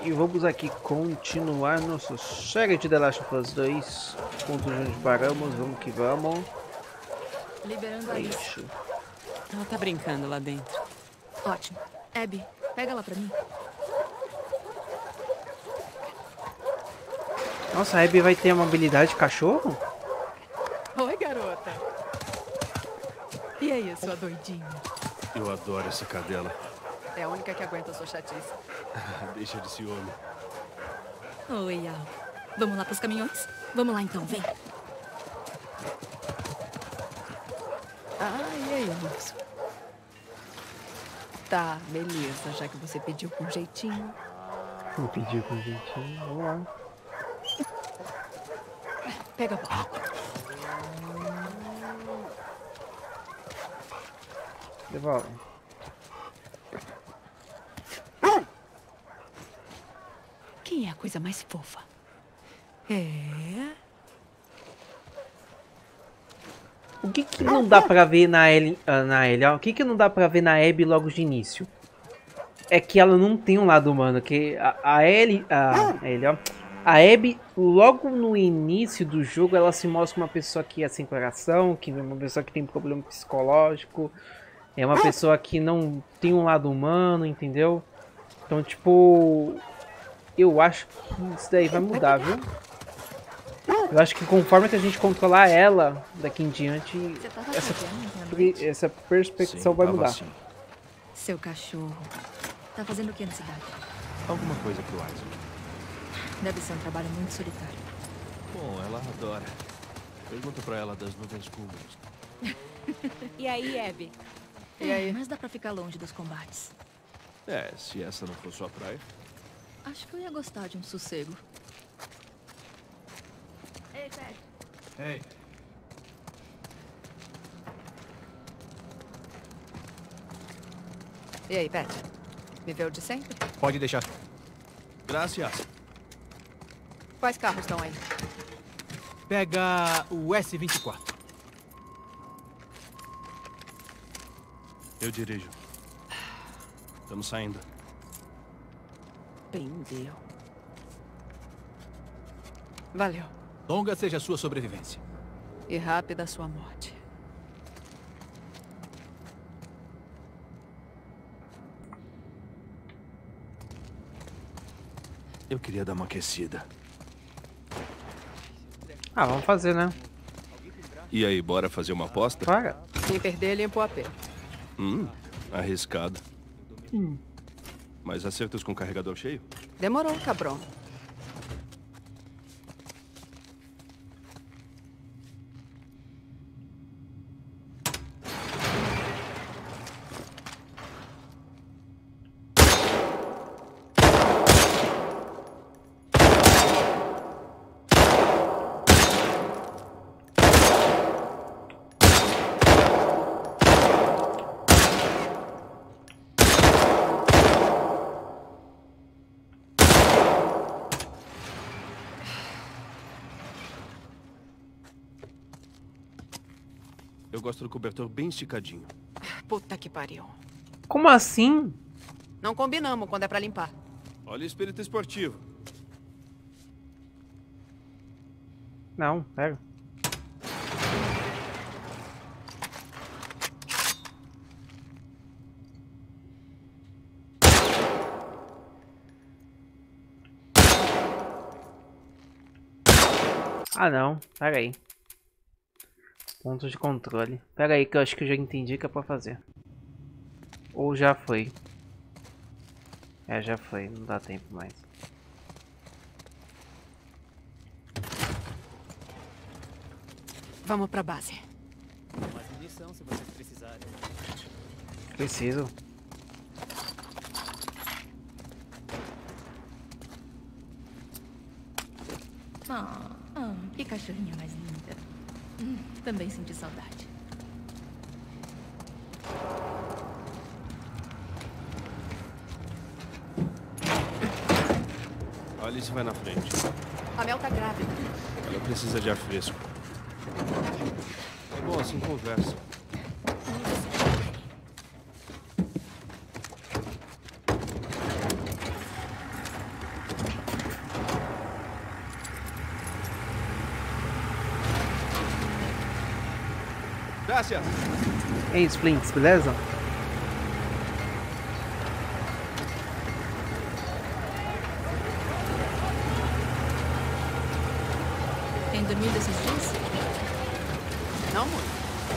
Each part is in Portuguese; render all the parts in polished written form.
E vamos aqui continuar nossa série de The Last of Us 2. Pontos onde paramos, vamos que vamos. Liberando a Alice. Ixi. Ela tá brincando lá dentro. Ótimo. Abby, pega ela pra mim. Nossa, a Abby vai ter a mobilidade de cachorro? Oi, garota. E aí, sua doidinha? Eu adoro essa cadela. É a única que aguenta a sua chatice. Deixa de ciúme. Oi, Al. Vamos lá pros caminhões? Vamos lá então, vem. E aí, moço? Tá, beleza, já que você pediu com jeitinho. Vou pedir com jeitinho, vamos lá. Pega a bola. Devolve. Quem é a coisa mais fofa? É... O que não dá pra ver na Ellie, ó? O que não dá pra ver na Abby logo de início? É que ela não tem um lado humano, que a Ellie, ó. A Abby, logo no início do jogo, ela se mostra uma pessoa que é sem coração, que é uma pessoa que tem problema psicológico, é uma pessoa que não tem um lado humano, entendeu? Então, tipo, eu acho que isso daí vai mudar, viu? Eu acho que conforme que a gente controlar ela daqui em diante, essa perspectiva vai mudar. Assim. Seu cachorro. Tá fazendo o que na cidade? Alguma coisa pro Isaac. Deve ser um trabalho muito solitário. Bom, ela adora. Pergunta pra ela das nuvens cúmulas. E aí, Abby? E aí? Mas dá pra ficar longe dos combates. É, se essa não for sua praia. Acho que eu ia gostar de um sossego. Ei, Ted. Ei, E aí, Pat? Viveu de sempre? pode deixar. Graças. Quais carros estão aí? Pega o S24. Eu dirijo. Estamos saindo. Pendeu. Valeu. Longa seja a sua sobrevivência. E rápida a sua morte. Eu queria dar uma aquecida. Ah, vamos fazer, né? E aí, bora fazer uma aposta? Para. Quem perder, limpa o AP. Arriscado. Mas acertos com carregador cheio? Demorou, cabrão. Eu gosto do cobertor bem esticadinho. Puta que pariu. Como assim? Não combinamos quando é pra limpar. Olha o espírito esportivo. Não, pega. Ah não, pera aí. Pontos de controle. Pera aí que eu acho que eu já entendi o que é pra fazer. Ou já foi. É, já foi, não dá tempo mais. Vamos pra base. Mais munição se vocês precisarem. Preciso. Que cachorrinha mais linda. Também senti saudade. A Alice vai na frente. A Mel tá grávida. Ela precisa de ar fresco. É bom, assim conversa. Gracias. Ei, Splints, beleza? Tem dormido esses dias? Não muito.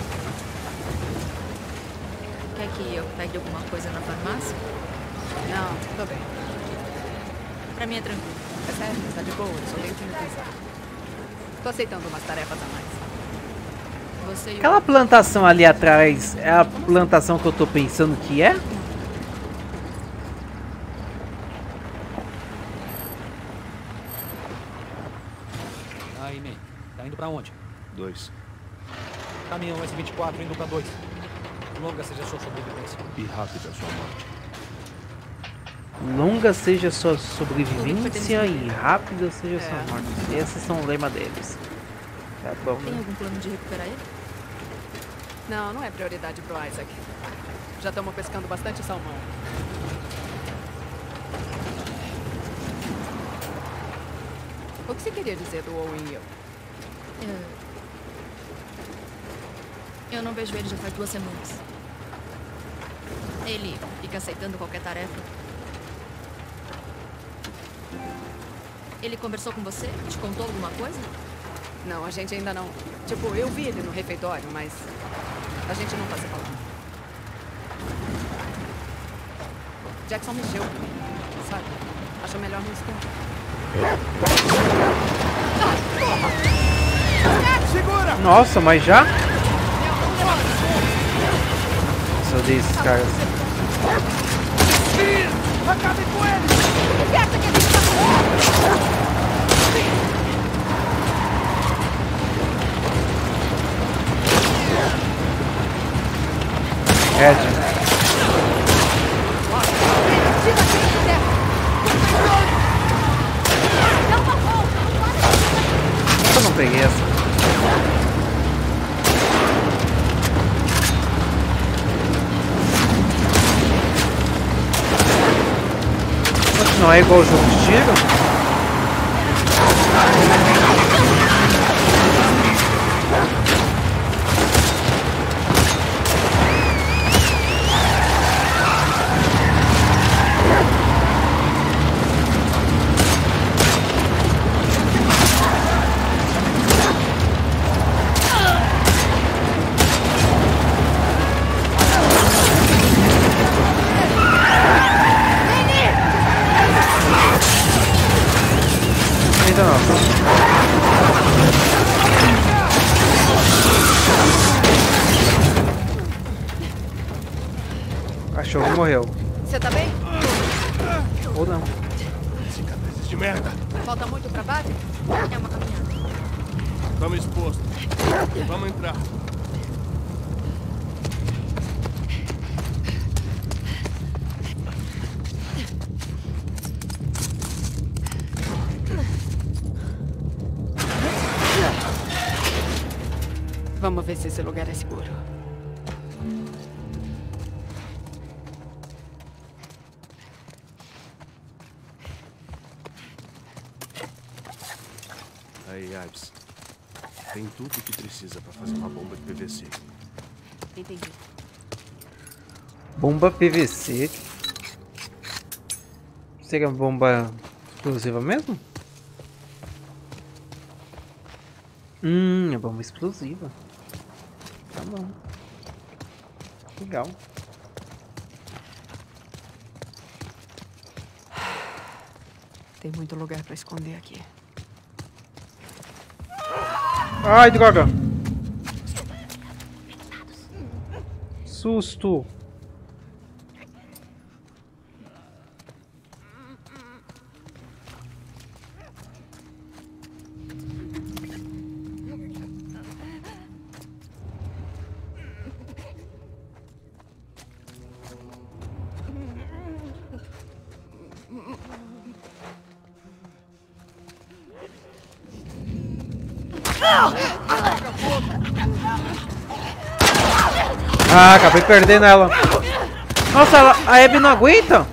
Quer que eu pegue alguma coisa na farmácia? Não, tô bem. Pra mim é tranquilo. É sério, tá de boa, eu só tenho que me pensar. Tô aceitando umas tarefas a mais. Você e Aquela plantação ali atrás é a plantação que eu tô pensando que é? Aí, man. Tá indo pra onde? 2. Caminhão S24 indo pra 2. Longa seja a sua sobrevivência. E rápida sua morte. Longa seja sua sobrevivência e rápida seja sua morte. Esses são o lema deles. Tá bom, Tem né? algum plano de recuperar ele? Não, não é prioridade pro Isaac. Já estamos pescando bastante salmão. O que você queria dizer do Owen e eu? Eu não vejo ele já faz 2 semanas. Ele fica aceitando qualquer tarefa. Ele conversou com você? Te contou alguma coisa? Não, a gente ainda não... Tipo, eu vi ele no refeitório, mas... A gente não tá se falando. Jackson mexeu comigo, sabe? Acho melhor não esconder. Nossa, mas já? Nossa, eu odeio esses caras. Acabe com ele! O que acha que a gente tá fazendo? Ed. Eu não peguei essa. Não é igual o jogo de tiro? Ainda não. Cachorro morreu. Você tá bem? Ou não. Cicatrizes de merda. Falta muito trabalho? É uma caminhada. Vamos exposto. Vamos entrar. Vamos ver se esse lugar é seguro. Aí, Ives. Tem tudo o que precisa para fazer uma bomba de PVC. Entendi. Bomba PVC. Seria uma bomba explosiva mesmo? É bomba explosiva. Tá bom. Legal. Tem muito lugar pra esconder aqui. Ai, droga! Susto! Ah, acabei perdendo ela. Nossa, a Abby não aguenta.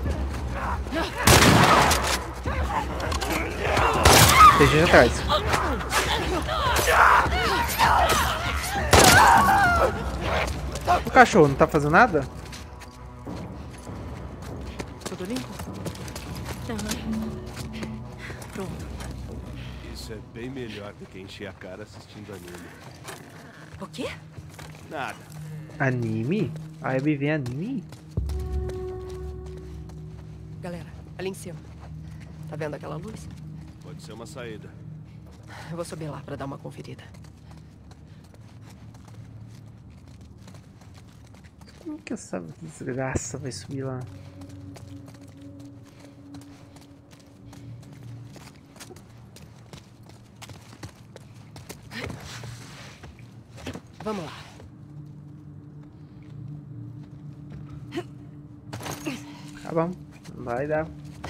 Esteja atrás. O cachorro não tá fazendo nada? Tudo limpo? Pronto. Isso é bem melhor do que encher a cara assistindo anime. O quê? Nada. Anime? A Abby vê anime? Galera, ali em cima. Tá vendo aquela luz? Pode ser uma saída. Eu vou subir lá pra dar uma conferida. Como que essa desgraça vai subir lá? Vamos lá. Tá bom, vai dar.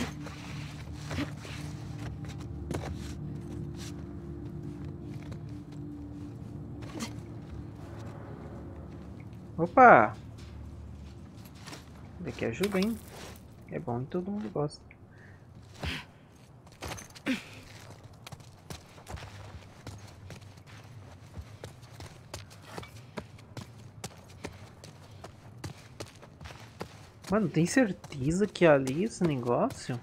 Opa! Daqui ajuda, hein? É bom e todo mundo gosta. Mano, tem certeza que é ali esse negócio?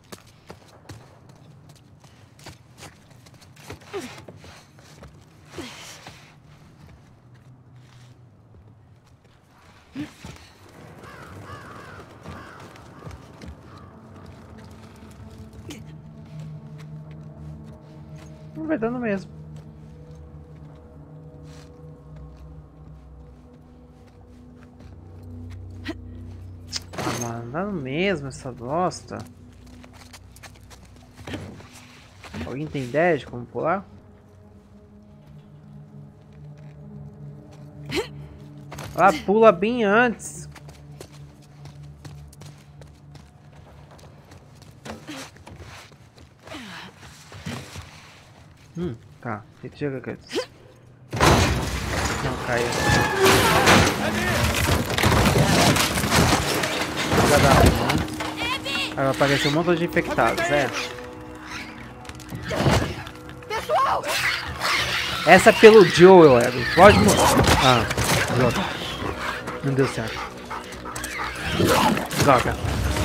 Não vai dando mesmo. Ah, mano, dando mesmo essa bosta. Alguém tem ideia de como pular? Ah, pula bem antes. Tá. Chega aqui. Não, caiu. Aí vai aparecer um monte de infectados, é. Pessoal! Essa é pelo Joel, Abby. Pode morrer. Ah, droga. Não deu certo. Droga.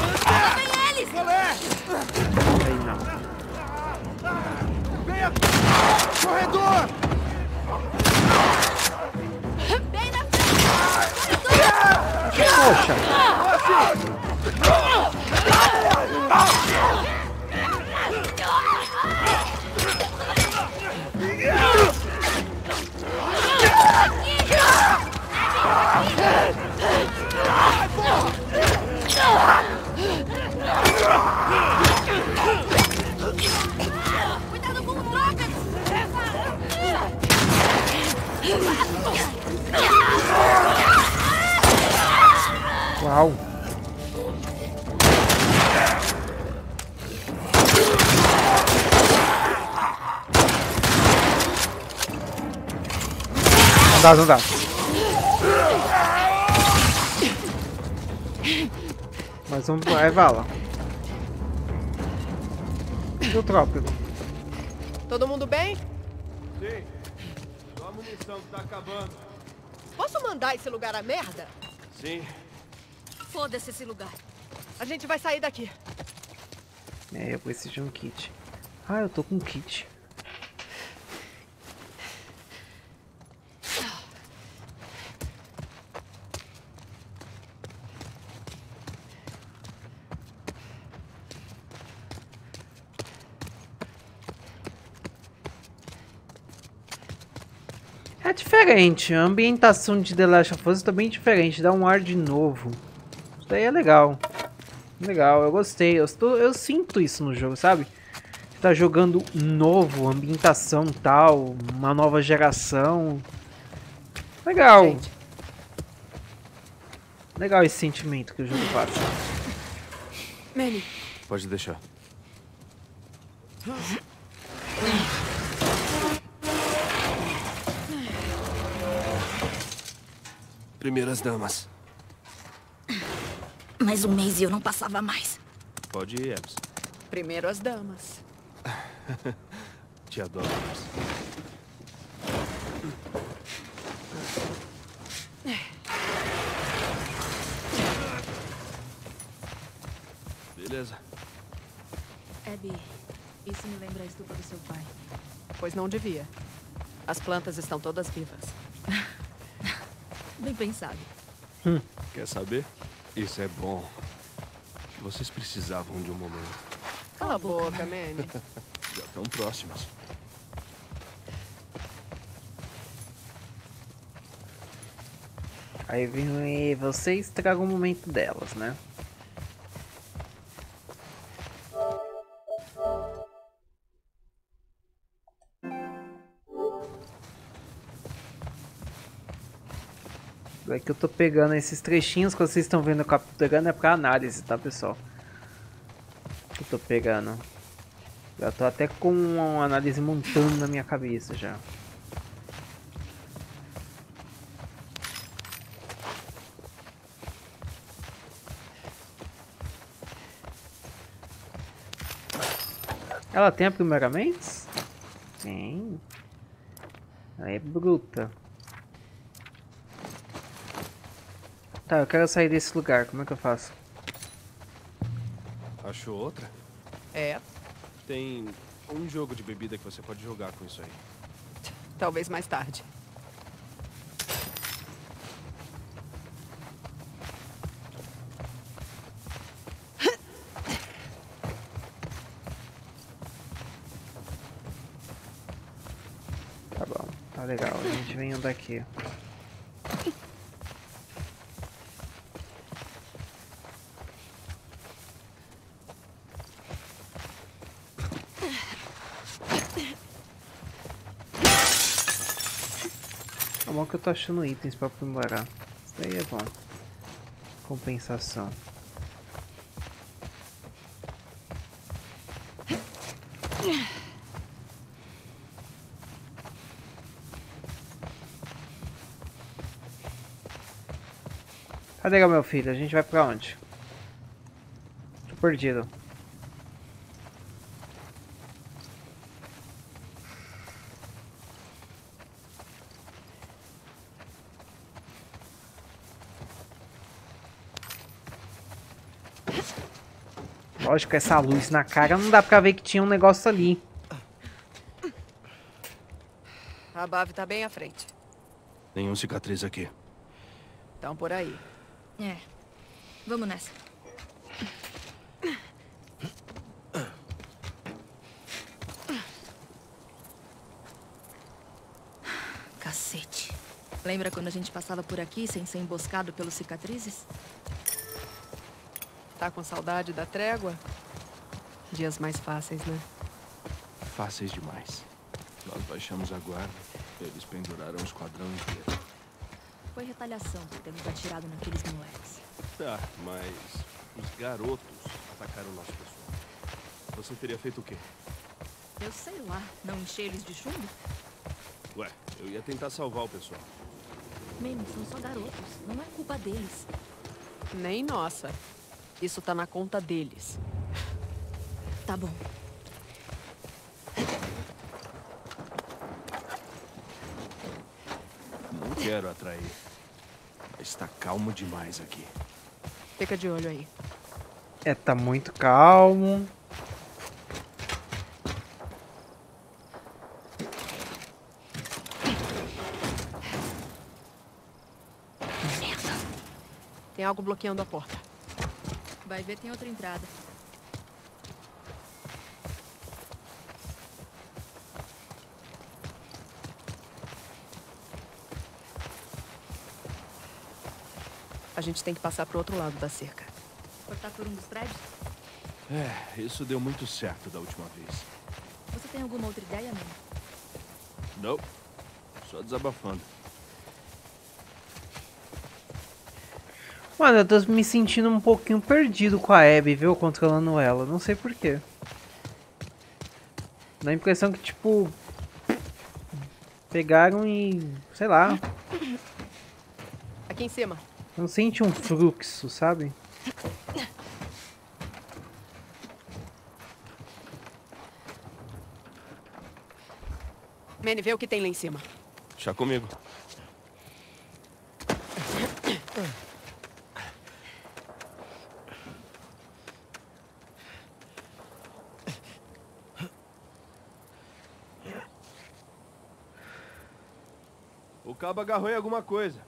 Aí não. Corredor! Bem na frente! Poxa. Cuidado com o trocas! Uau. Não dá, não dá. Mais um vai vala. Do trópico. Todo mundo bem? Sim. Só a munição que tá acabando. Posso mandar esse lugar a merda? Sim. Foda-se esse lugar. A gente vai sair daqui. É, eu preciso de um kit. Ah, eu tô com um kit. É diferente, a ambientação de The Last of Us tá bem diferente, dá um ar de novo. Isso daí é legal. Legal, eu gostei, eu sinto isso no jogo, sabe? Você tá jogando novo, ambientação tal, uma nova geração. Legal. Gente. Legal esse sentimento que o jogo passa. Manny, Pode deixar. Primeiras damas. Mais um mês e eu não passava mais. Pode ir, Ems. primeiro as damas. Te adoro, Ems. Beleza. Abby, isso me lembra a estufa do seu pai. Pois não devia. As plantas estão todas vivas. Bem pensado. Quer saber? Isso é bom. Vocês precisavam de um momento. Cala a boca, Manny. Já estão próximos. Aí vem você estraga o momento delas, né? É que eu tô pegando esses trechinhos que vocês estão vendo eu capturando é pra análise, tá, pessoal? Que eu tô pegando. Já tô até com uma análise montando na minha cabeça já. Ela tem aprimoramentos? Tem. Ela é bruta. Tá, eu quero sair desse lugar. Como é que eu faço? Achou outra? É, Tem um jogo de bebida que você pode jogar com isso aí. talvez mais tarde. Tá bom, tá legal. A gente vem andar aqui. É bom que eu tô achando itens pra aprimorar. Isso daí é bom. Compensação. Cadê meu filho? A gente vai pra onde? Tô perdido. Lógico, essa luz na cara não dá pra ver que tinha um negócio ali. A Bav tá bem à frente. Nenhum cicatriz aqui. Então por aí. É. Vamos nessa. Cacete. Lembra quando a gente passava por aqui sem ser emboscado pelos cicatrizes? Tá com saudade da trégua? Dias mais fáceis, né? Fáceis demais. Nós baixamos a guarda. Eles penduraram o esquadrão inteiro. Foi retaliação por termos atirado naqueles moleques. Tá, mas os garotos atacaram o nosso pessoal. Você teria feito o quê? Eu sei lá, não encher eles de chumbo? Ué, eu ia tentar salvar o pessoal. Mesmo, são só garotos. Não é culpa deles. Nem nossa. Isso tá na conta deles. Tá bom. Não quero atrair. Mas tá calmo demais aqui. Fica de olho aí. É, tá muito calmo. Tem algo bloqueando a porta. Vai ver, tem outra entrada. A gente tem que passar pro outro lado da cerca. Cortar por um dos prédios? É, isso deu muito certo da última vez. Você tem alguma outra ideia, mano? Não, só desabafando. Mano, eu tô me sentindo um pouquinho perdido com a Abby, viu? Controlando ela. Não sei porquê. Dá a impressão que, tipo... pegaram e... sei lá. Aqui em cima. Não sente um fluxo, sabe? Manny, vê o que tem lá em cima. Chá comigo. O cabo agarrou em alguma coisa.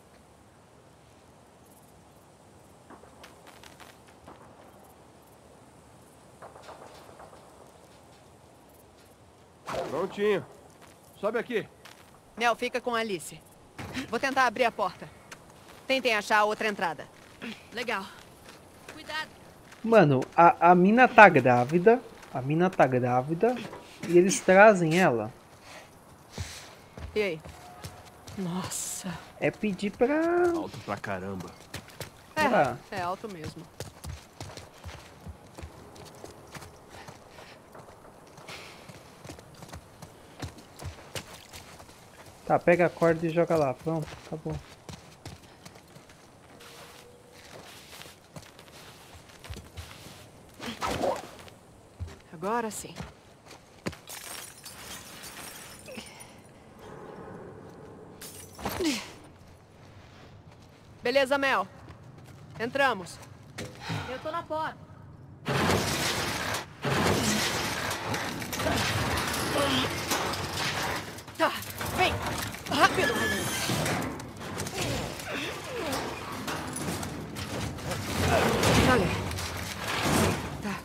Prontinho. Sobe aqui. Mel, fica com a Alice. Vou tentar abrir a porta. Tentem achar a outra entrada. Legal. Cuidado. Mano, a mina tá grávida. A mina tá grávida. E eles trazem ela. E aí? Nossa. É pedir pra... Alto pra caramba. É alto mesmo. Tá, pega a corda e joga lá. Pronto, acabou. Agora sim. Beleza, Mel. Entramos. Eu tô na porta. Tá, vem. Rápido. Valeu. Tá.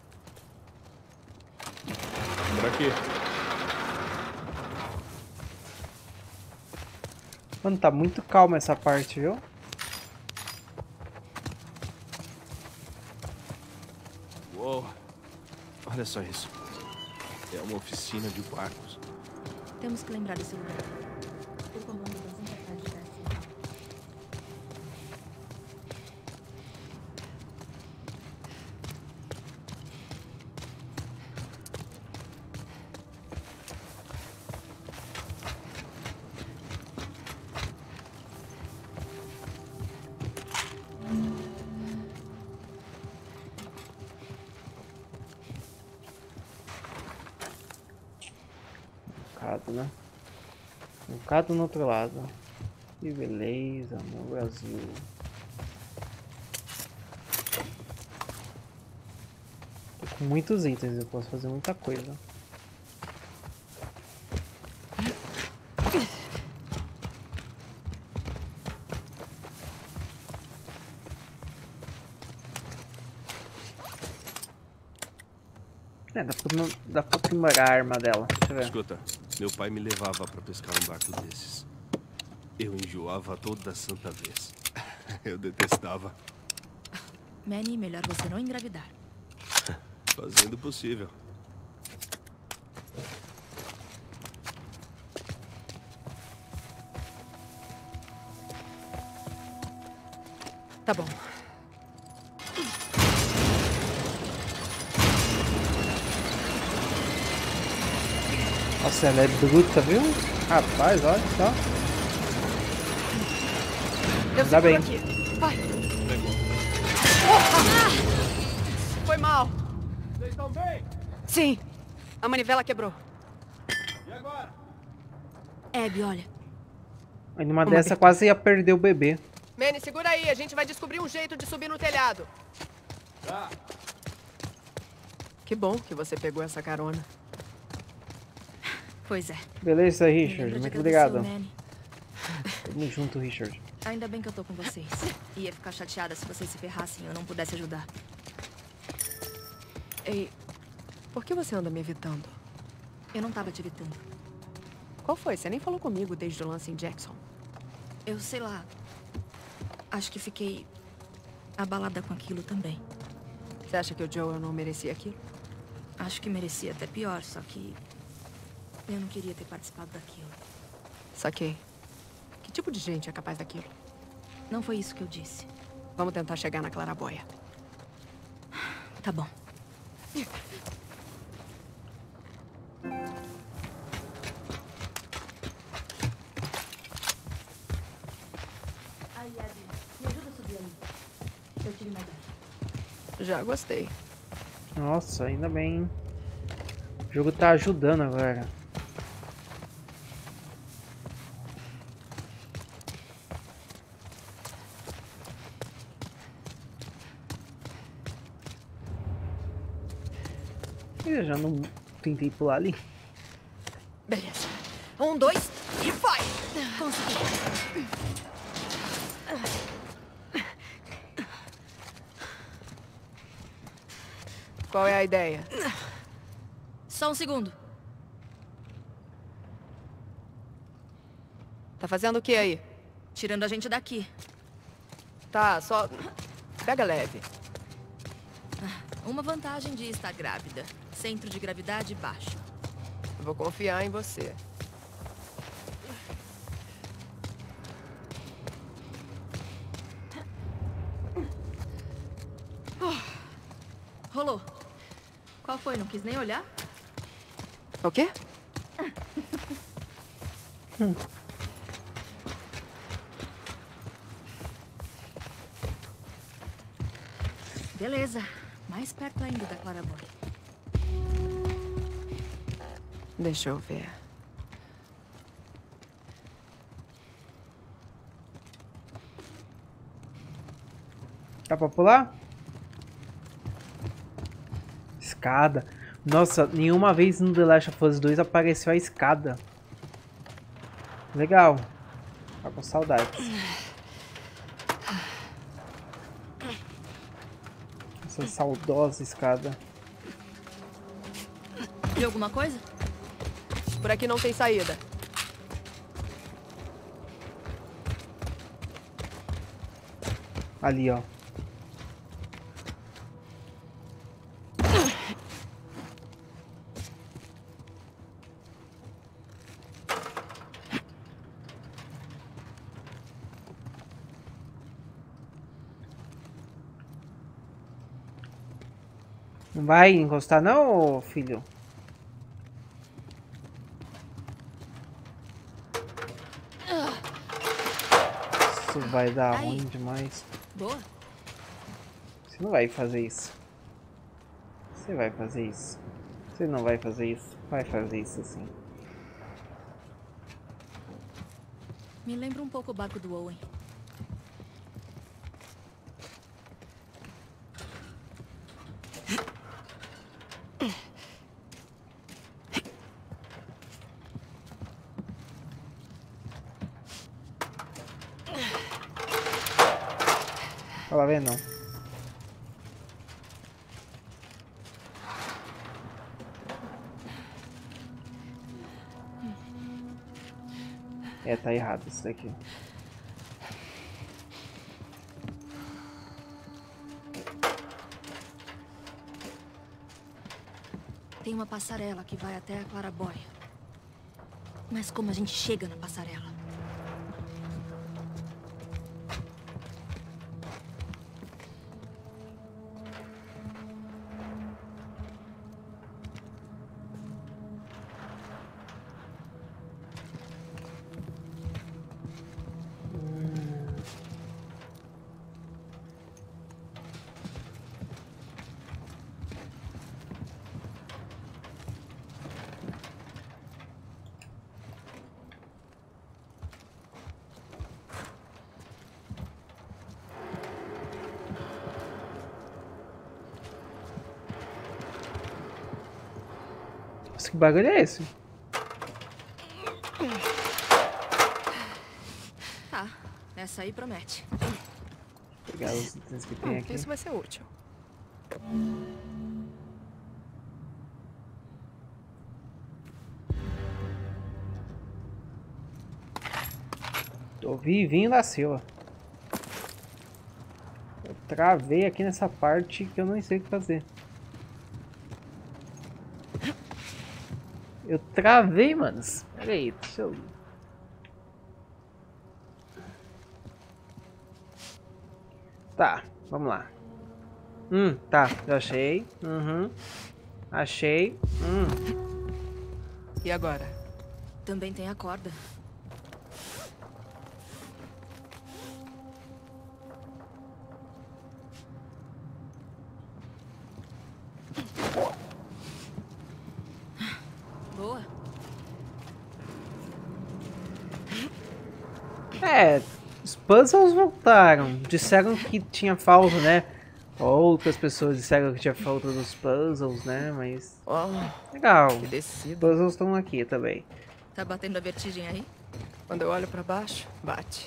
Por aqui. Mano, tá muito calma essa parte, viu? Uou. Olha só isso. É uma oficina de barcos. Temos que lembrar desse lugar. O comando das Enterprise está assim. Né? Um bocado no outro lado. Que beleza, meu Brasil. Tô com muitos itens, eu posso fazer muita coisa. Dá pra aprimorar a arma dela. Deixa eu ver. Escuta, meu pai me levava pra pescar um barco desses. Eu enjoava toda santa vez. Eu detestava. Manny, melhor você não engravidar. Fazendo o possível. Tá bom. Nossa, ela é bruta, viu? Rapaz, olha só. Eu Dá bem. aqui. Vai. Foi mal. Vocês estão bem? Sim. A manivela quebrou. E agora? Abby, olha. Aí numa dessa quase ia perder o bebê. Manny, segura aí. A gente vai descobrir um jeito de subir no telhado. Tá. Que bom que você pegou essa carona. Pois é. Beleza, Richard. Lembra de Muito agradecer obrigado. ao Manny. Tamo junto, Richard. Ainda bem que eu tô com vocês. Ia ficar chateada se vocês se ferrassem e eu não pudesse ajudar. Ei, por que você anda me evitando? Eu não tava te evitando. Qual foi? Você nem falou comigo desde o lance em Jackson. Eu sei lá. Acho que fiquei abalada com aquilo também. Você acha que o Joel não merecia aquilo? Acho que merecia até pior, só que eu não queria ter participado daquilo. Saquei. Que tipo de gente é capaz daquilo? Não foi isso que eu disse. Vamos tentar chegar na Claraboia. Tá bom. Aí, Abby, me ajuda a subir ali. Eu tive mais baixo. Já gostei. Nossa, ainda bem. O jogo tá ajudando agora. Eu já não tentei pular ali. Beleza. 1, 2 e vai! Consegui. Qual é a ideia? Só um segundo. Tá fazendo o que aí? Tirando a gente daqui. Tá, só... Pega leve. Uma vantagem de estar grávida. Centro de gravidade baixo. Vou confiar em você. Rolou. Qual foi? Não quis nem olhar? O quê? Beleza. Mais perto ainda da Clara Boy. Deixa eu ver. Dá pra pular? Escada. Nossa, nenhuma vez no The Last of Us 2 apareceu a escada. Legal. Tá com saudades. Essa saudosa escada. Viu alguma coisa? Por aqui não tem saída. Ali, ó. Não vai encostar não, filho? Isso vai dar Aí. ruim demais. Boa. Você não vai fazer isso. Você vai fazer isso. Você não vai fazer isso. Vai fazer isso sim. Me lembra um pouco o barco do Owen. Olha lá, vem não. É, tá errado isso daqui. Tem uma passarela que vai até a Claraboia. Mas como a gente chega na passarela? Nossa, que bagulho é esse? Tá, essa aí promete. Vou pegar os itens que tem aqui. Isso vai ser útil. Tô vivinho da Silva. Eu travei aqui nessa parte que eu não sei o que fazer. Eu travei, manos. Pera aí, deixa eu... Tá, vamos lá. Tá, já achei. Achei. E agora? Também tem a corda. Boa. É, os puzzles voltaram. Disseram que tinha falta, né? Outras pessoas disseram que tinha falta dos puzzles, né? Mas... Oh, legal. que descida. Os puzzles estão aqui também. Tá batendo a vertigem aí? Quando eu olho pra baixo, bate.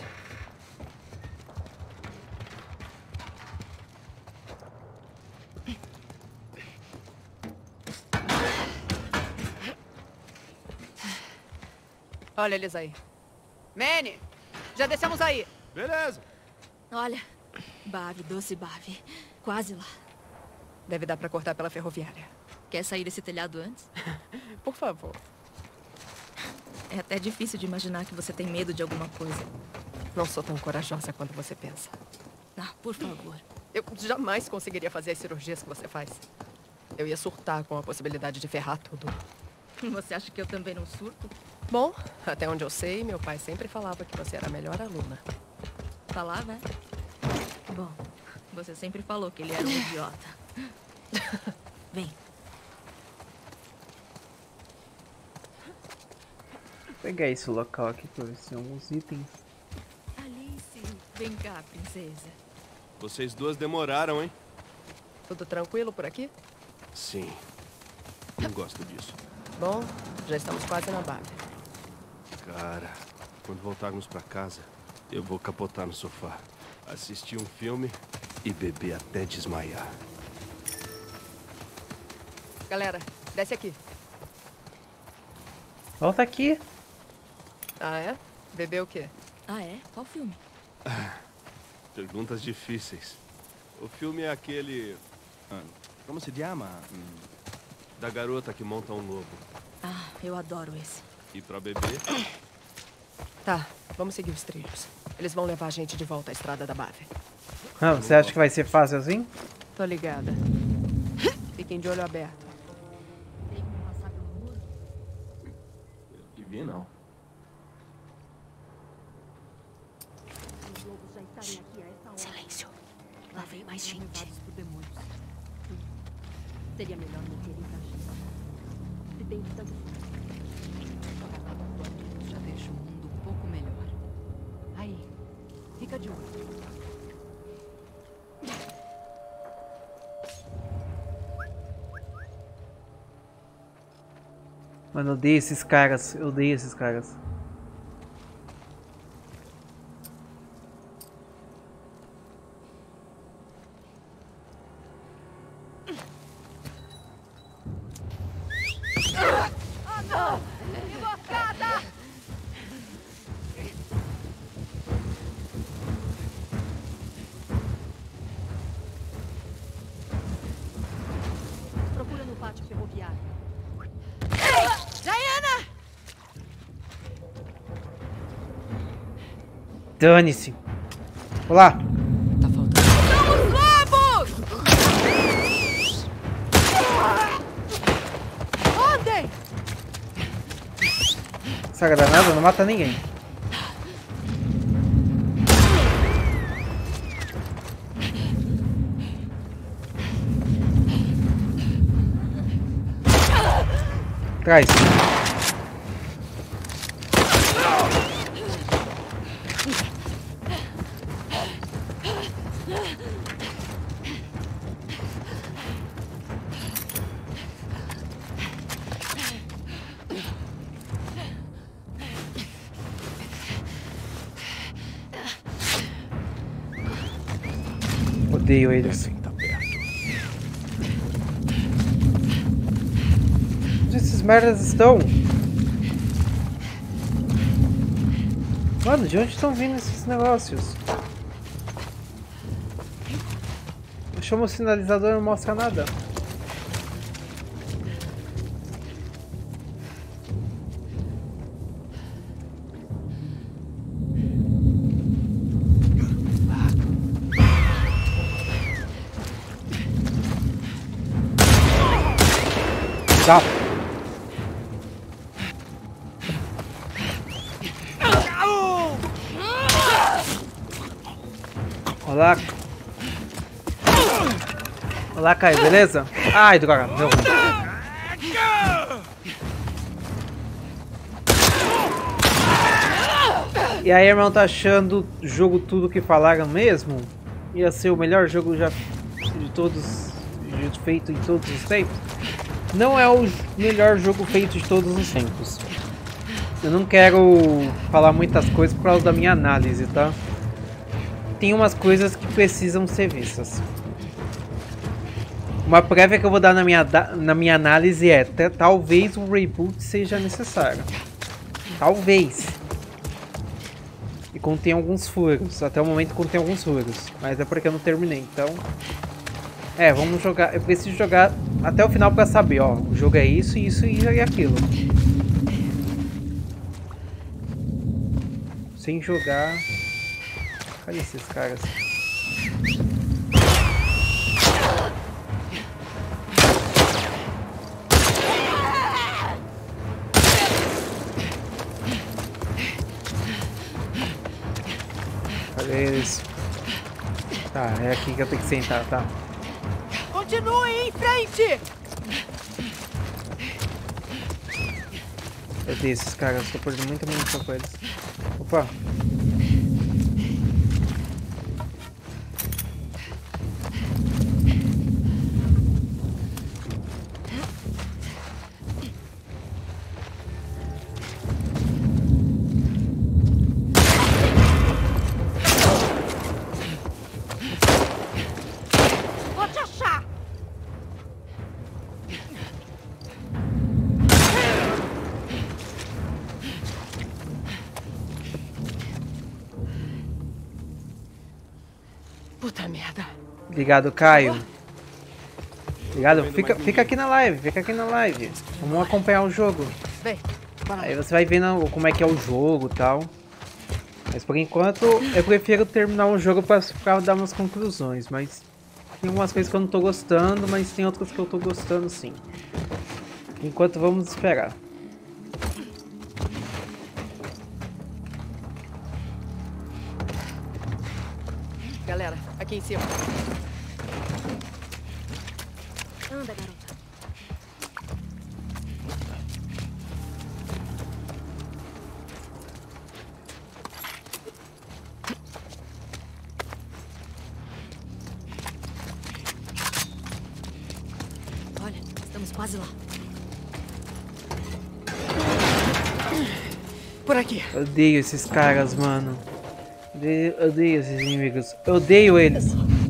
Olha eles aí. Manny, já descemos aí. Beleza. Olha, Bave, doce Bave. Quase lá. Deve dar pra cortar pela ferroviária. Quer sair desse telhado antes? Por favor. É até difícil de imaginar que você tem medo de alguma coisa. Não sou tão corajosa quanto você pensa. Ah, por favor. Eu jamais conseguiria fazer as cirurgias que você faz. Eu ia surtar com a possibilidade de ferrar tudo. Você acha que eu também não surto? Bom, até onde eu sei, meu pai sempre falava que você era a melhor aluna. Falava, né? Bom, você sempre falou que ele era um idiota. Vem. Vou pegar esse local aqui pra ver se tem alguns itens. Alice, vem cá, princesa. Vocês duas demoraram, hein? Tudo tranquilo por aqui? Sim. Não gosto disso. Bom, já estamos quase na Bave. Cara, quando voltarmos pra casa, eu vou capotar no sofá, assistir um filme e beber até desmaiar. Galera, desce aqui. Volta aqui. Ah, é? Beber o quê? Ah, é? Qual filme? Perguntas difíceis. O filme é aquele... como se chama? Da garota que monta um lobo. Ah, eu adoro esse. E pra beber? Tá, vamos seguir os trilhos. Eles vão levar a gente de volta à estrada da Bave. Ah, você acha que vai ser fácil assim? Tô ligada. Fiquem de olho aberto. Tem como passar pelo muro? Que vi, não. Os lobos já estarem aqui a essa hora. Silêncio. Lá vem mais gente. Por demônios. Seria melhor não ter exagero. Se tem tanto... Já deixa o mundo um pouco melhor. Aí, fica de olho. Mano, eu odeio esses caras. Eu odeio esses caras. Procura no pátio ferroviário. Dane-se. Olá. Tá faltando. Andem! Essa granada não mata ninguém. Traz. Odeio eles. Tá perto. Onde esses merdas estão? Mano, de onde estão vindo esses negócios? Chama o sinalizador e não mostra nada. Tá. Olá. Olá, Caio, beleza? Ai, droga, deu ruim. E aí, irmão, tá achando o jogo tudo que falaram mesmo? Ia ser o melhor jogo já de todos, feito em todos os tempos? Não é o melhor jogo feito de todos os tempos. Eu não quero falar muitas coisas por causa da minha análise, tá? Tem umas coisas que precisam ser vistas. Uma prévia que eu vou dar na minha análise é talvez o reboot seja necessário. Talvez. E contém alguns furos. Até o momento contém alguns furos. Mas é porque eu não terminei, então... vamos jogar. Eu preciso jogar até o final pra saber, ó. O jogo é isso, isso e aquilo. Sem jogar... Cadê esses caras? Cadê eles? Tá, é aqui que eu tenho que sentar, tá? Continue em frente! Eu odeio esses caras, tô perdendo muita munição com eles. Opa! Vou te achar! Puta merda. Obrigado, Caio. Obrigado. Fica aqui na live, fica aqui na live. Vamos acompanhar o jogo. Vem, bora lá. Aí você vai vendo como é que é o jogo e tal. Mas por enquanto eu prefiro terminar o jogo pra dar umas conclusões. Mas tem algumas coisas que eu não tô gostando, mas tem outras que eu tô gostando sim. Enquanto vamos esperar. Galera, aqui em cima. Anda, garota. Olha, estamos quase lá. Por aqui. Eu odeio esses caras, mano. Eu odeio esses inimigos. Eu odeio eles.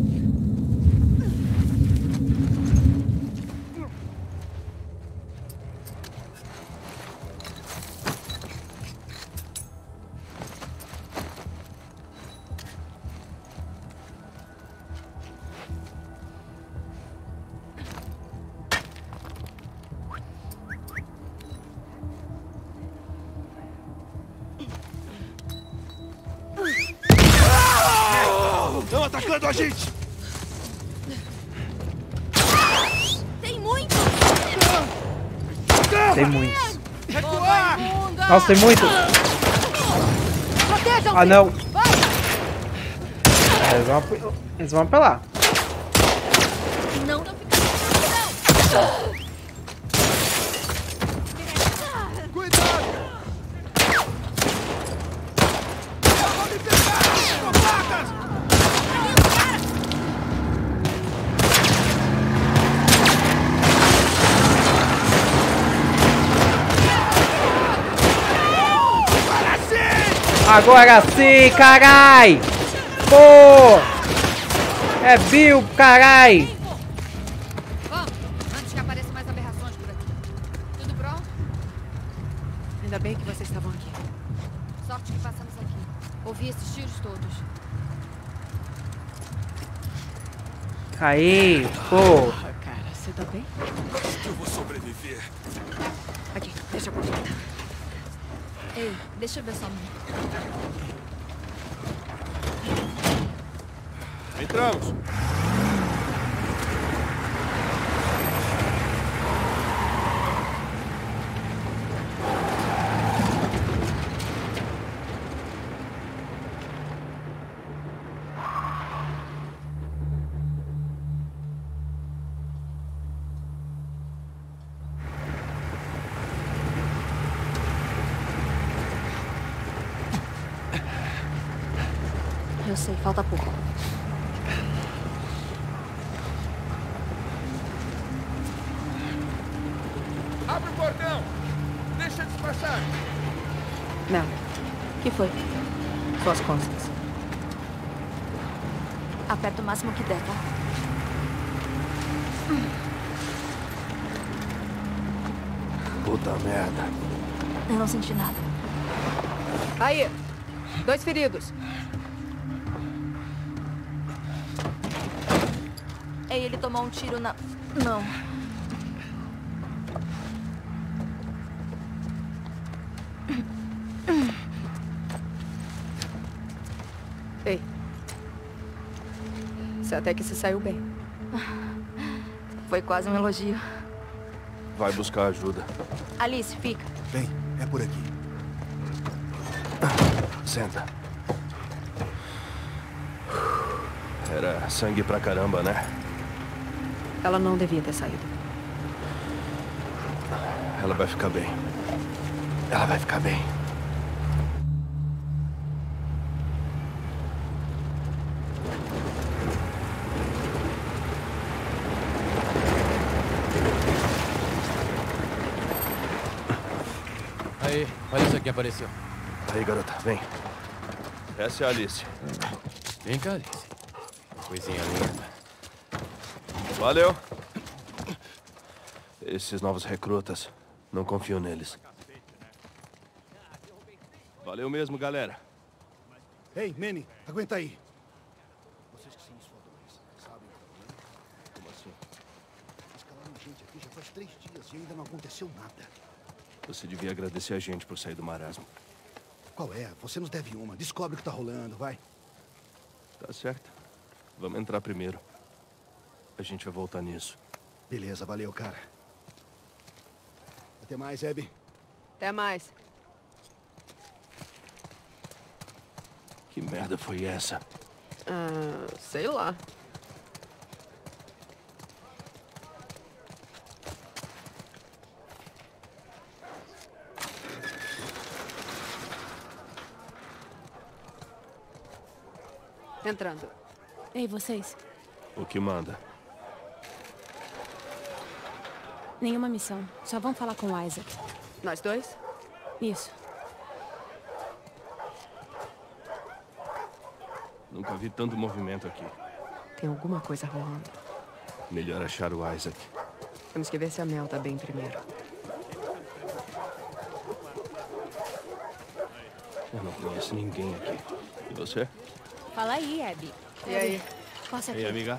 Estão atacando a gente! Tem muito! Tem muitos. Recuar! Nossa, tem muito! Protejam-se! Ah, não! Eles vão apelar. Não fica não! Cuidado! Vão me pegar! Com facas! Agora sim, carai! Pô! É Bill, carai! Vamos, antes que apareçam mais aberrações por aqui. Tudo pronto? Ainda bem que vocês estavam aqui. Sorte que passamos aqui. Ouvi esses tiros todos. Aí, pô! Porra, cara, você tá bem? Eu vou sobreviver. Aqui, deixa eu contar. Ei, deixa eu ver sua mão. Entramos. Eu sei, falta pouco. Abre o portão! Deixa eles passar! Não, O que foi? suas costas. Aperta o máximo que der, tá? Puta merda. Eu não senti nada. Aí, 2 feridos. Ei, ele tomou um tiro na... Não. Ei. Você até que se saiu bem. Foi quase um elogio. Vai buscar ajuda. Alice, fica. Bem, é por aqui. Senta. Era sangue pra caramba, né? Ela não devia ter saído. Ela vai ficar bem. Ela vai ficar bem. Aí, olha isso aqui apareceu. Aí, garota, vem. Essa é a Alice. Vem cá, Alice. Coisinha linda. Valeu. Esses novos recrutas, não confio neles. Valeu mesmo, galera. Ei, Manny, aguenta aí. Vocês que são os fodões, sabem o problema? Como assim? Escalaram gente aqui já faz 3 dias e ainda não aconteceu nada. Você devia agradecer a gente por sair do marasmo. Qual é? Você nos deve uma. Descobre o que tá rolando, vai. Tá certo. Vamos entrar primeiro. A gente vai voltar nisso. Beleza, valeu, cara. Até mais, Abby. Até mais. Que merda foi essa? Sei lá. Entrando. Ei, vocês. O que manda? Nenhuma missão. Só vão falar com o Isaac. Nós dois? Isso. Nunca vi tanto movimento aqui. Tem alguma coisa rolando. Melhor achar o Isaac. Temos que ver se a Mel tá bem primeiro. Eu não conheço ninguém aqui. E você? Fala aí, Abby. E aí? Passa aqui. Ei, amiga.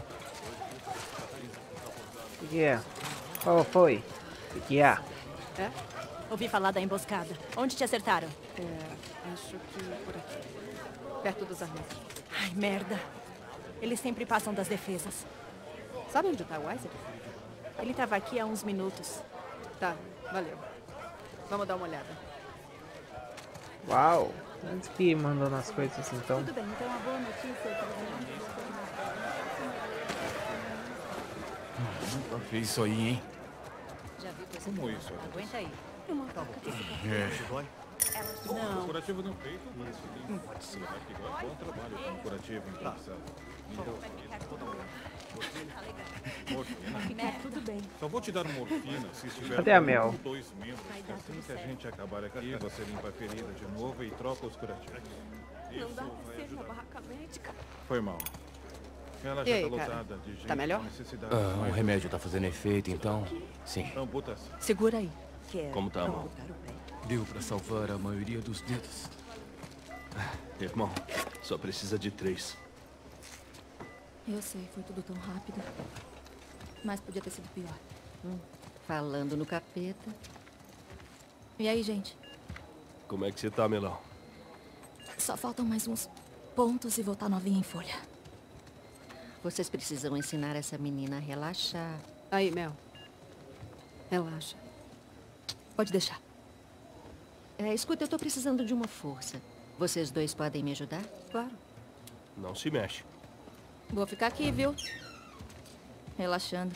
O que é? Qual foi? O que é? É? Ouvi falar da emboscada. Onde te acertaram? Acho que por aqui. Perto dos armamentos. Ai, merda. Eles sempre passam das defesas. Sabe onde tá o Isaac? Ele tava aqui há uns minutos. Tá, valeu. Vamos dar uma olhada. Uau! Antes que mandando as coisas então. Tudo bem, então a boa notícia é que... Nunca fiz isso aí, hein? Já viu que Como isso? Aguenta aí. Não. Curativo no peito, parece que não pode ser. Bom trabalho com curativo improvisado. É, tudo bem. Só vou te dar morfina se estiver Cadê a Mel? com 2 membros. Assim que a gente acabar aqui, você limpa a ferida de novo e troca os curativos. Não dá pra ser na barraca médica. Foi mal. Ela E já aí, tá cara? lotada de gente Tá melhor? com necessidade O mais. remédio tá fazendo efeito, então? Sim. Amputação. Segura aí. Como tá a mão? Deu pra salvar a maioria dos dedos. Irmão, só precisa de 3. Eu sei, foi tudo tão rápido. Mas podia ter sido pior. Falando no capeta. E aí, gente? Como é que você tá, Melão? Só faltam mais uns pontos e voltar novinha em folha. Vocês precisam ensinar essa menina a relaxar. Aí, Mel. Relaxa. Pode deixar. Escuta, eu tô precisando de uma força. Vocês dois podem me ajudar? Claro. Não se mexe. Vou ficar aqui, viu? Relaxando.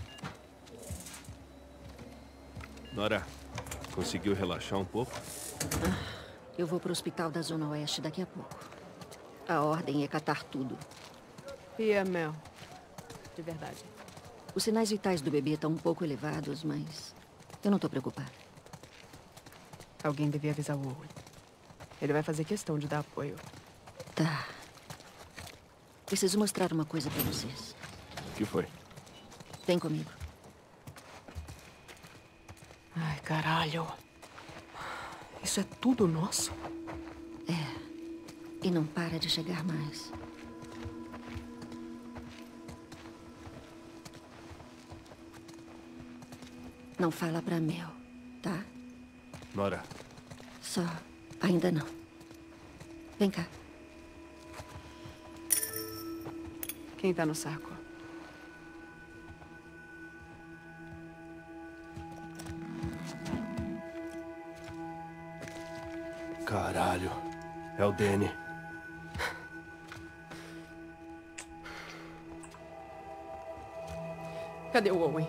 Nora, conseguiu relaxar um pouco? Eu vou pro hospital da Zona Oeste daqui a pouco. A ordem é catar tudo. E a Mel? De verdade. Os sinais vitais do bebê estão um pouco elevados, mas eu não tô preocupada. Alguém devia avisar o Owen. Ele vai fazer questão de dar apoio. Tá. Preciso mostrar uma coisa pra vocês. O que foi? Vem comigo. Ai, caralho. Isso é tudo nosso? É. E não para de chegar mais. Não fala pra Mel, tá? Nora. Só ainda não. Vem cá. Quem tá no saco? Caralho. É o Danny. Cadê o Owen?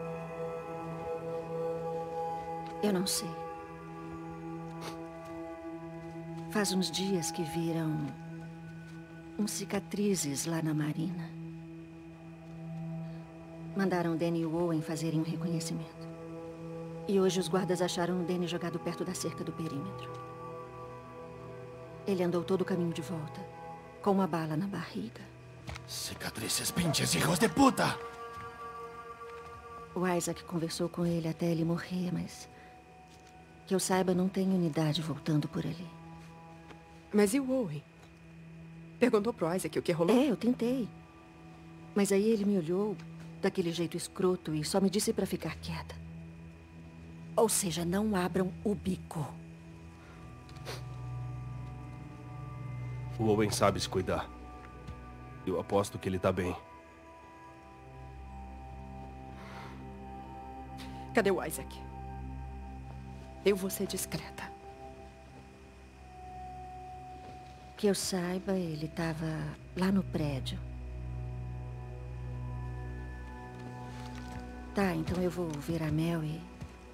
Eu não sei. Faz uns dias que viram uns cicatrizes lá na marina. Mandaram Danny e o Owen fazerem um reconhecimento. E hoje os guardas acharam o Danny jogado perto da cerca do perímetro. Ele andou todo o caminho de volta, com uma bala na barriga. Cicatrizes, pinches hijos de puta! O Isaac conversou com ele até ele morrer, mas... que eu saiba, não tem unidade voltando por ali. Mas e o Owen? Perguntou pro Isaac o que rolou? É, eu tentei. Mas aí ele me olhou daquele jeito escroto e só me disse pra ficar quieta. Ou seja, não abram o bico. O Owen sabe se cuidar. Eu aposto que ele tá bem. Cadê o Isaac? Eu vou ser discreta. Que eu saiba, ele estava lá no prédio. Tá, então eu vou ver a Mel e...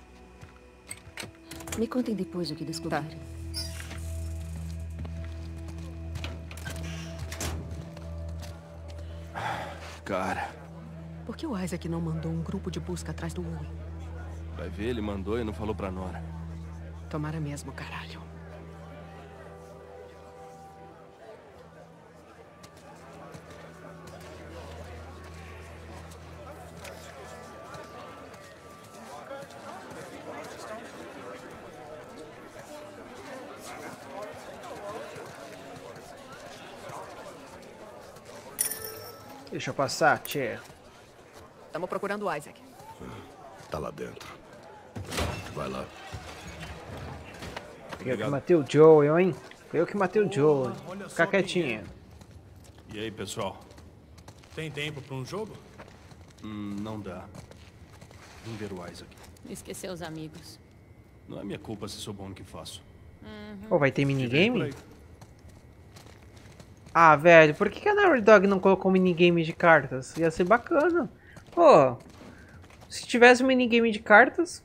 Me contem depois o que descobriram. Tá. Cara. Por que o Isaac não mandou um grupo de busca atrás do Owen? Vai ver, ele mandou e não falou pra Nora. Tomara mesmo, caralho. Deixa eu passar, tchê. Estamos procurando o Isaac. Tá lá dentro. Vai lá. Eu que matei o Joel, hein? Eu que matei o Joel. Fica quietinho. E aí, pessoal? Tem tempo pra um jogo? Não dá. Vim ver o Isaac. Esqueceu os amigos. Não é minha culpa se sou bom no que faço. Pô, vai ter minigame? Ah, velho, por que a Naughty Dog não colocou minigame de cartas? Ia ser bacana. Pô, se tivesse um minigame de cartas...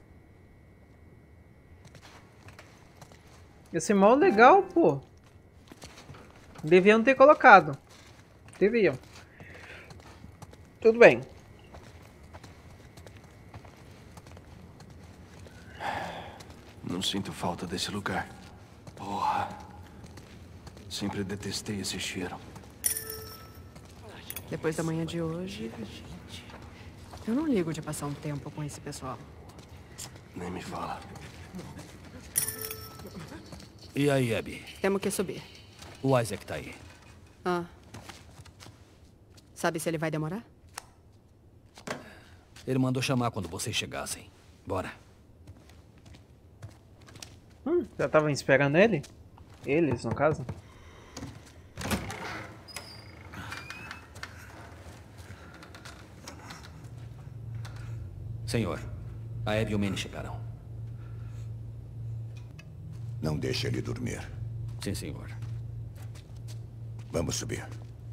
ia ser mó legal, pô. Deviam ter colocado. Deviam. Tudo bem. Não sinto falta desse lugar. Porra. Sempre detestei esse cheiro. Depois da manhã de hoje... eu não ligo de passar um tempo com esse pessoal. Nem me fala. E aí, Abby? Temos que subir. O Isaac tá aí. Ah. Sabe se ele vai demorar? Ele mandou chamar quando vocês chegassem. Bora. Já estavam esperando ele? Eles, no caso? Senhor, a Abby e o Manny chegaram. Não deixe ele dormir. Sim, senhor. Vamos subir.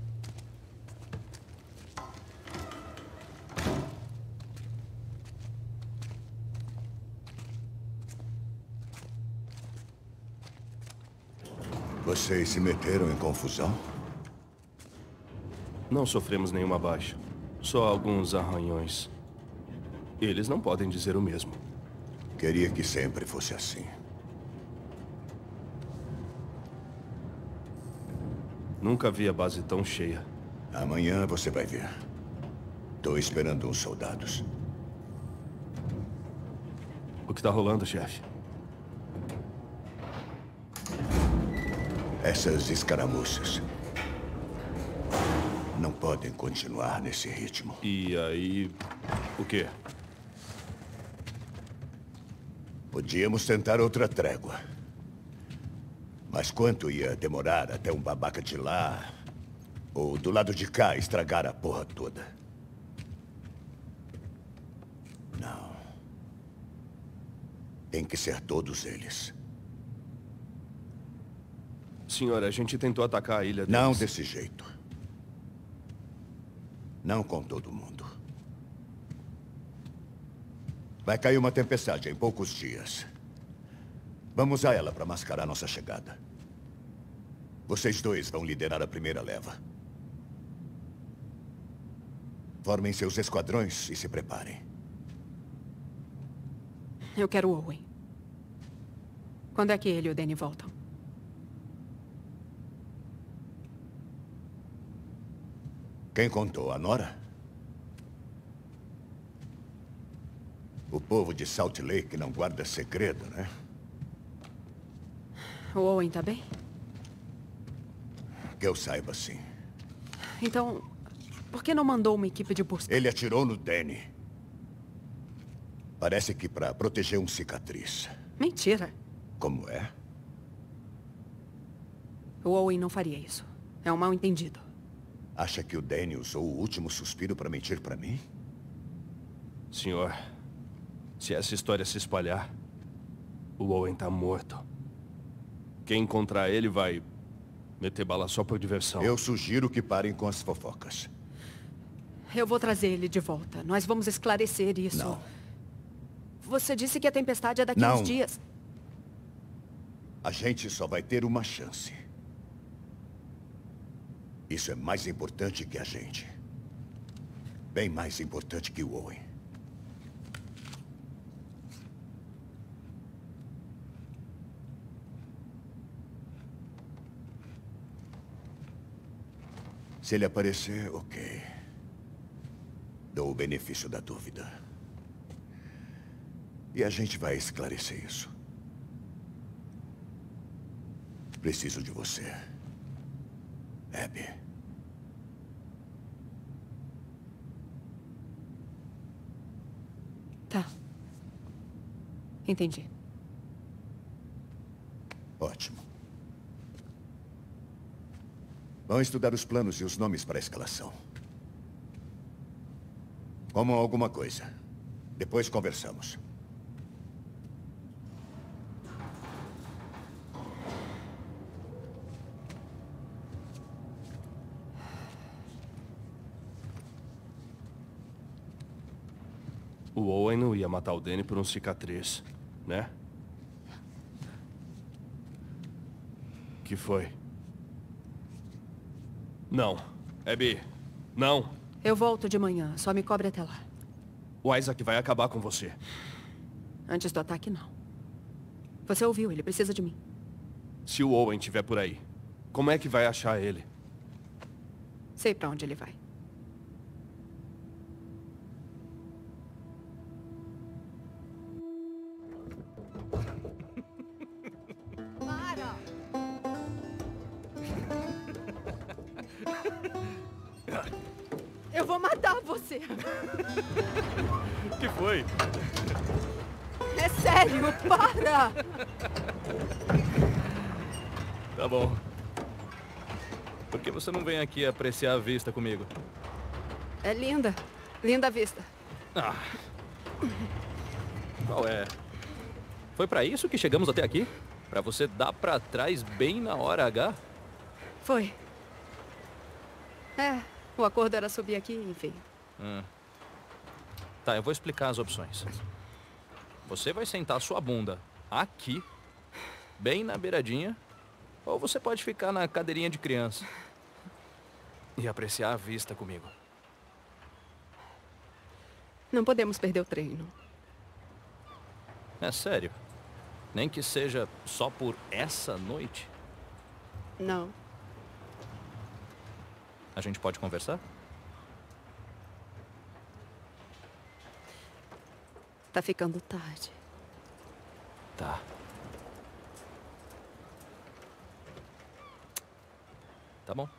Vocês se meteram em confusão? Não sofremos nenhuma baixa. Só alguns arranhões. Eles não podem dizer o mesmo. Queria que sempre fosse assim. Nunca vi a base tão cheia. Amanhã você vai ver. Tô esperando uns soldados. O que tá rolando, chefe? Essas escaramuças não podem continuar nesse ritmo. E aí... o quê? Podíamos tentar outra trégua. Mas quanto ia demorar até um babaca de lá ou do lado de cá estragar a porra toda? Não. Tem que ser todos eles. Senhor, a gente tentou atacar a ilha deles. Não desse jeito. Não com todo mundo. Vai cair uma tempestade em poucos dias. Vamos usar ela para mascarar nossa chegada. Vocês dois vão liderar a primeira leva. Formem seus esquadrões e se preparem. Eu quero o Owen. Quando é que ele e o Danny voltam? Quem contou? A Nora? O povo de Salt Lake não guarda segredo, né? O Owen tá bem? Que eu saiba, sim. Então, por que não mandou uma equipe de busca? Ele atirou no Danny. Parece que para proteger um cicatriz. Mentira. Como é? O Owen não faria isso. É um mal-entendido. Acha que o Danny usou o último suspiro para mentir para mim? Senhor, se essa história se espalhar, o Owen tá morto. Quem encontrar ele vai meter bala só por diversão. Eu sugiro que parem com as fofocas. Eu vou trazer ele de volta. Nós vamos esclarecer isso. Não. Você disse que a tempestade é daqui a uns dias. A gente só vai ter uma chance. Isso é mais importante que a gente. Bem mais importante que o Owen. Se ele aparecer, ok. Dou o benefício da dúvida. E a gente vai esclarecer isso. Preciso de você, Abby. Tá. Entendi. Ótimo. Vão estudar os planos e os nomes para a escalação. Comam alguma coisa. Depois conversamos. O Owen não ia matar o Danny por um cicatriz, né? Que foi? Não. Abby, não. Eu volto de manhã. Só me cobre até lá. O Isaac vai acabar com você. Antes do ataque, não. Você ouviu, ele precisa de mim. Se o Owen estiver por aí, como é que vai achar ele? Sei pra onde ele vai. Para! Eu vou matar você. O que foi? É sério, para! Tá bom. Por que você não vem aqui apreciar a vista comigo? É linda. Linda a vista. Ah. Qual é? Foi pra isso que chegamos até aqui? Pra você dar pra trás bem na hora H? Foi. O acordo era subir aqui, enfim. Tá, eu vou explicar as opções. Você vai sentar sua bunda aqui, bem na beiradinha, ou você pode ficar na cadeirinha de criança e apreciar a vista comigo. Não podemos perder o treino. É sério? Nem que seja só por essa noite? Não. A gente pode conversar? Tá ficando tarde. Tá. Tá bom.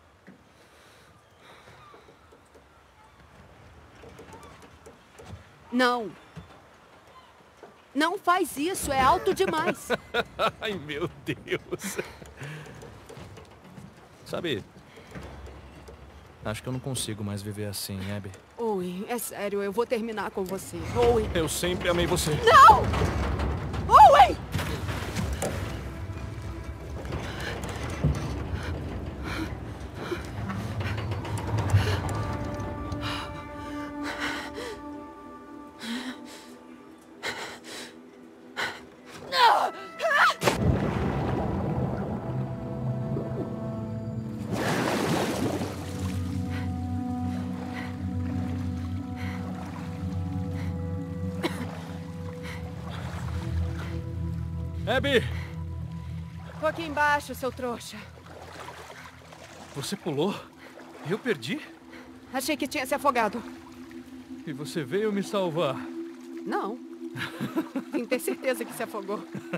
Não. Não faz isso, é alto demais. Ai, meu Deus. Sabe, acho que eu não consigo mais viver assim, Abby. Owen, é sério, eu vou terminar com você. Owen. Eu sempre amei você. Não! Owen! Abby! Tô aqui embaixo, seu trouxa. Você pulou? Eu perdi? Achei que tinha se afogado. E você veio me salvar? Não. Tenho ter certeza que se afogou.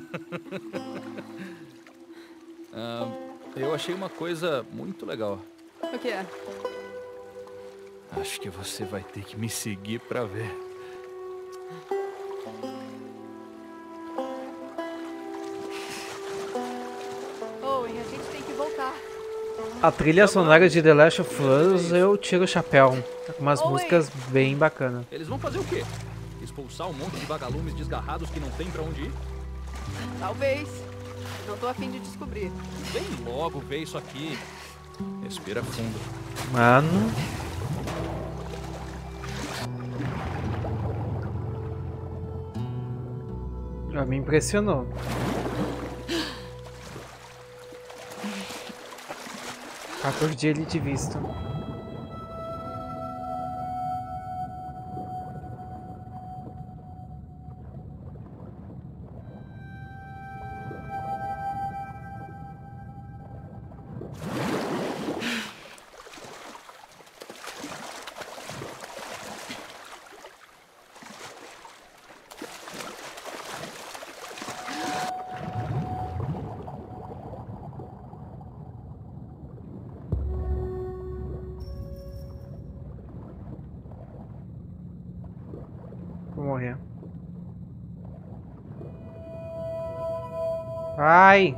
Eu achei uma coisa muito legal. O que é? Acho que você vai ter que me seguir pra ver. Owen, a gente tem que voltar. A trilha sonora de The Last of Us, eu tiro o chapéu. Tá com umas músicas bem bacanas. Eles vão fazer o quê? Expulsar um monte de vagalumes desgarrados que não tem pra onde ir? Talvez. Não tô a fim de descobrir. Vem logo ver isso aqui. Respira fundo. Mano. Já me impressionou. Fator de elite visto. Vou morrer. Ai!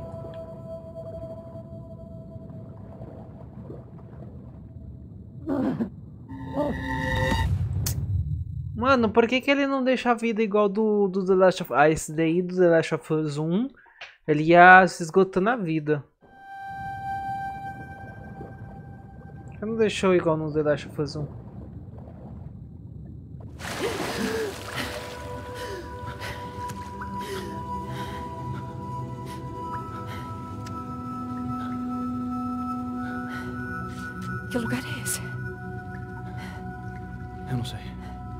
Mano, por que ele não deixa a vida igual do The Last of Us? Ah, esse daí do The Last of Us 1, ele ia se esgotando a vida. Por que não deixou igual no The Last of Us 1? Que lugar é esse? Eu não sei.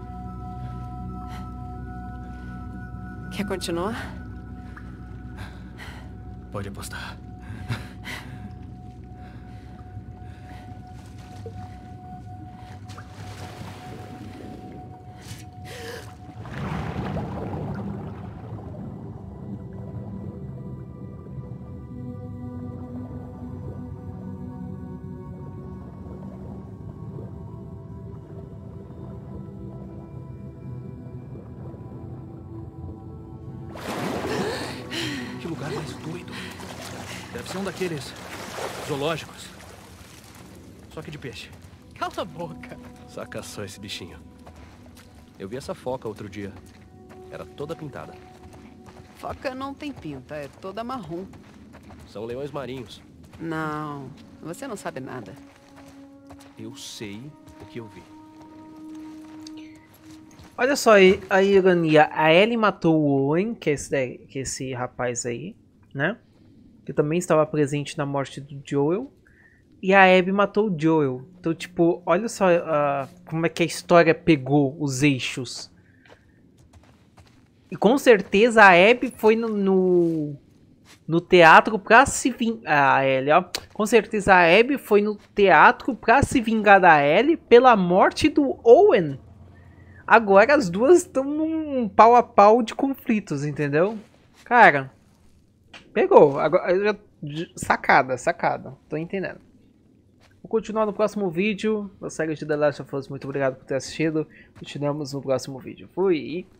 Quer continuar? Pode apostar. Deve ser um daqueles zoológicos. Só que de peixe. Cala a boca. Saca só esse bichinho. Eu vi essa foca outro dia. Era toda pintada. Foca não tem pinta, é toda marrom. São leões marinhos. Não, você não sabe nada. Eu sei o que eu vi. Olha só a ironia. A Ellie matou o Owen, que é esse rapaz aí, né? Que também estava presente na morte do Joel. E a Abby matou o Joel. Então, tipo, olha só como é que a história pegou os eixos. E com certeza a Abby foi no no teatro pra se vingar. A Ellie, ó. Com certeza a Abby foi no teatro pra se vingar da Ellie pela morte do Owen. Agora as duas estão num pau a pau de conflitos, entendeu? Cara, pegou. Agora, sacada, sacada. Tô entendendo. Vou continuar no próximo vídeo. Da série de The Last of Us. Muito obrigado por ter assistido. Continuamos no próximo vídeo. Fui.